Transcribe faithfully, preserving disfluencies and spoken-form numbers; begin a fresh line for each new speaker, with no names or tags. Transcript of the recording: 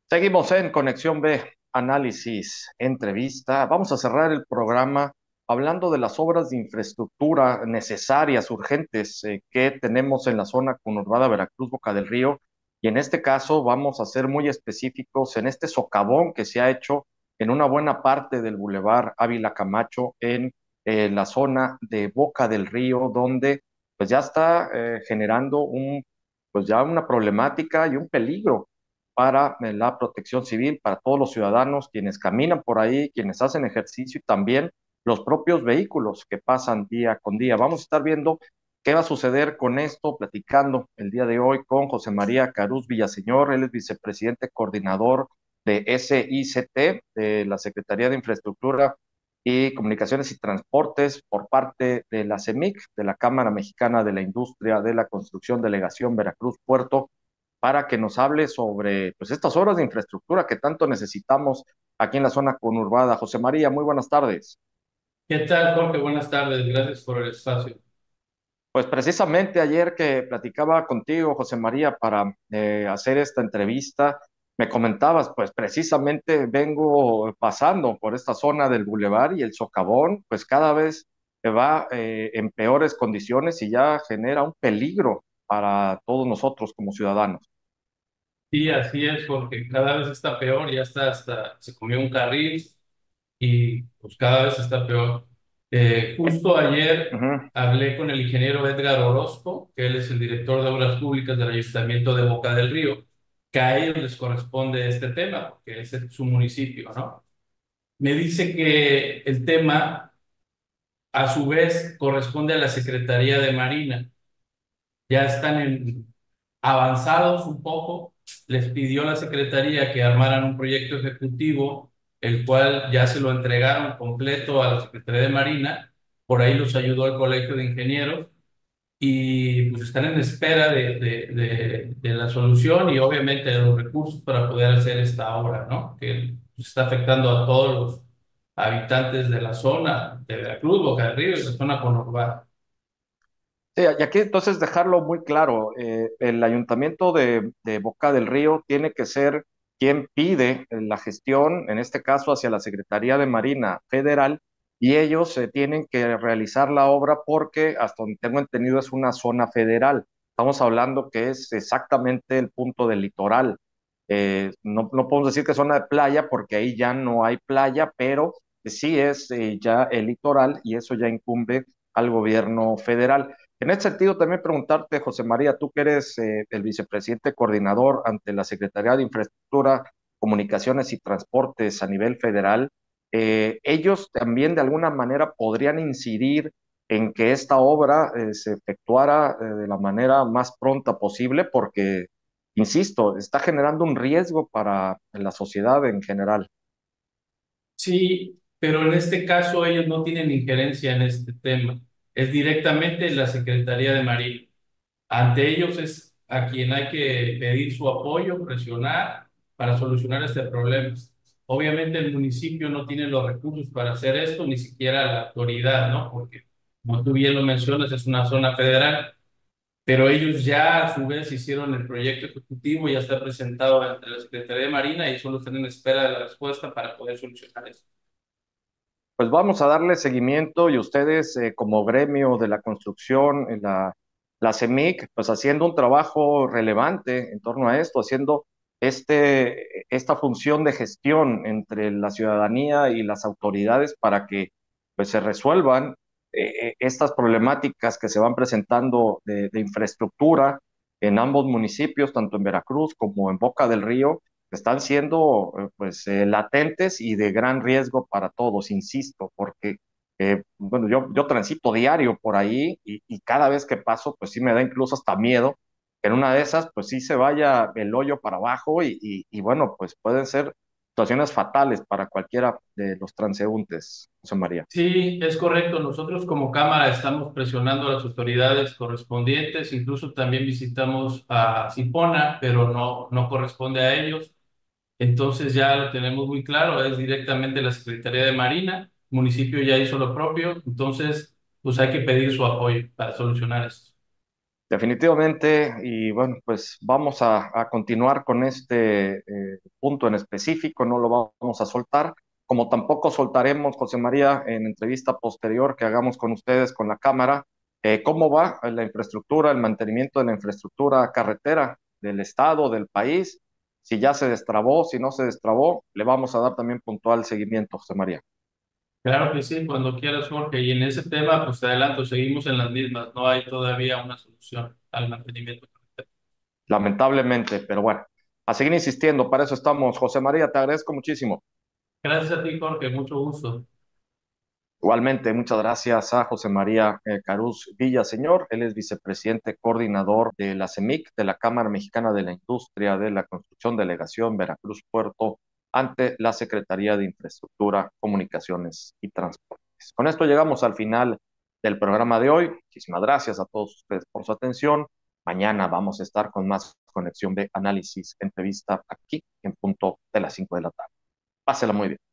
Seguimos en Conexión B, análisis, entrevista. Vamos a cerrar el programa hablando de las obras de infraestructura necesarias, urgentes, eh, que tenemos en la zona conurbada Veracruz, Boca del Río. Y en este caso vamos a ser muy específicos en este socavón que se ha hecho en una buena parte del Boulevard Ávila Camacho, en eh, la zona de Boca del Río, donde pues ya está eh, generando un, pues ya una problemática y un peligro para eh, la protección civil, para todos los ciudadanos, quienes caminan por ahí, quienes hacen ejercicio y también los propios vehículos que pasan día con día. Vamos a estar viendo qué va a suceder con esto, platicando el día de hoy con José María Carús Villaseñor. Él es vicepresidente coordinador de S I C T, de la Secretaría de Infraestructura y Comunicaciones y Transportes, por parte de la C E M I C, de la Cámara Mexicana de la Industria de la Construcción, Delegación Veracruz Puerto, para que nos hable sobre pues, estas obras de infraestructura que tanto necesitamos aquí en la zona conurbada. José María, muy buenas tardes.
¿Qué tal, Jorge? Buenas tardes. Gracias por el espacio.
Pues precisamente ayer que platicaba contigo, José María, para eh, hacer esta entrevista, me comentabas, pues precisamente vengo pasando por esta zona del bulevar y el socavón, pues cada vez va eh, en peores condiciones y ya genera un peligro para todos nosotros como ciudadanos.
Sí, así es, porque cada vez está peor, ya está hasta, se comió un carril y pues cada vez está peor. Eh, justo ayer
Ujú.
hablé con el ingeniero Edgar Orozco, que él es el director de Obras Públicas del Ayuntamiento de Boca del Río, que a ellos les corresponde este tema, porque es su municipio, ¿no? Me dice que el tema, a su vez, corresponde a la Secretaría de Marina. Ya están en, avanzados un poco, les pidió la Secretaría que armaran un proyecto ejecutivo, el cual ya se lo entregaron completo a la Secretaría de Marina, por ahí los ayudó el Colegio de Ingenieros y pues están en espera de, de, de, de la solución y obviamente de los recursos para poder hacer esta obra, ¿no? Que pues, está afectando a todos los habitantes de la zona de Veracruz, Boca del Río y la zona conurbada.
Sí, y aquí entonces dejarlo muy claro, eh, el ayuntamiento de, de Boca del Río tiene que ser quien pide la gestión, en este caso hacia la Secretaría de Marina Federal, y ellos eh, tienen que realizar la obra porque, hasta donde tengo entendido, es una zona federal. Estamos hablando que es exactamente el punto del litoral. Eh, no, no podemos decir que es zona de playa porque ahí ya no hay playa, pero sí es eh, ya el litoral y eso ya incumbe al gobierno federal. En ese sentido, también preguntarte, José María, tú que eres eh, el vicepresidente coordinador ante la Secretaría de Infraestructura, Comunicaciones y Transportes a nivel federal, eh, ellos también de alguna manera podrían incidir en que esta obra eh, se efectuara eh, de la manera más pronta posible, porque, insisto, está generando un riesgo para la sociedad en general.
Sí, pero en este caso ellos no tienen injerencia en este tema. Es directamente la Secretaría de Marina. Ante ellos es a quien hay que pedir su apoyo, presionar para solucionar este problema. Obviamente el municipio no tiene los recursos para hacer esto, ni siquiera la autoridad, ¿no? Porque, como tú bien lo mencionas, es una zona federal, pero ellos ya a su vez hicieron el proyecto ejecutivo, ya está presentado ante la Secretaría de Marina y solo están en espera de la respuesta para poder solucionar esto.
Pues vamos a darle seguimiento y ustedes eh, como gremio de la construcción, en la, la C E M I C, pues haciendo un trabajo relevante en torno a esto, haciendo este, esta función de gestión entre la ciudadanía y las autoridades para que pues, se resuelvan eh, estas problemáticas que se van presentando de, de infraestructura en ambos municipios, tanto en Veracruz como en Boca del Río, están siendo eh, pues eh, latentes y de gran riesgo para todos, insisto, porque eh, bueno, yo, yo transito diario por ahí y, y cada vez que paso, pues sí me da incluso hasta miedo que en una de esas, pues sí se vaya el hoyo para abajo y, y, y bueno, pues pueden ser situaciones fatales para cualquiera de los transeúntes, José María.
Sí, es correcto. Nosotros como Cámara estamos presionando a las autoridades correspondientes, incluso también visitamos a Cipona, pero no, no corresponde a ellos. Entonces ya lo tenemos muy claro, es directamente la Secretaría de Marina, el municipio ya hizo lo propio, entonces pues hay que pedir su apoyo para solucionar esto.
Definitivamente, y bueno, pues vamos a, a continuar con este eh, punto en específico, no lo vamos a soltar, como tampoco soltaremos, José María, en entrevista posterior que hagamos con ustedes, con la Cámara, eh, cómo va la infraestructura, el mantenimiento de la infraestructura carretera del Estado, del país, si ya se destrabó, si no se destrabó, le vamos a dar también puntual seguimiento, José María.
Claro que sí, cuando quieras, Jorge. Y en ese tema, pues te adelanto, seguimos en las mismas. No hay todavía una solución al mantenimiento.
Lamentablemente, pero bueno, a seguir insistiendo, para eso estamos. José María, te agradezco muchísimo.
Gracias a ti, Jorge. Mucho gusto.
Igualmente, muchas gracias a José María eh, Carús Villaseñor. Él es vicepresidente coordinador de la C E M I C, de la Cámara Mexicana de la Industria de la Construcción, Delegación Veracruz Puerto, ante la Secretaría de Infraestructura, Comunicaciones y Transportes. Con esto llegamos al final del programa de hoy. Muchísimas gracias a todos ustedes por su atención. Mañana vamos a estar con más conexión de análisis, entrevista aquí en punto de las cinco de la tarde. Pásela muy bien.